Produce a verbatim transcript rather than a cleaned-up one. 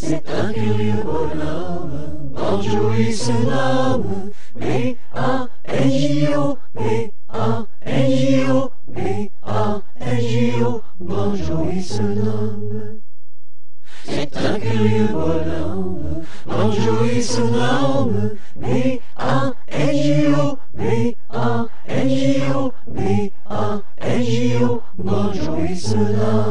C'est un curieux bonhomme, Banjo se nomme, B A N J O, B A N J O, B A N J O, Banjo se nomme. C'est un curieux bonhomme, Banjo se nomme, B A N J O, B A N J O, B A N J O, Banjo se nomme.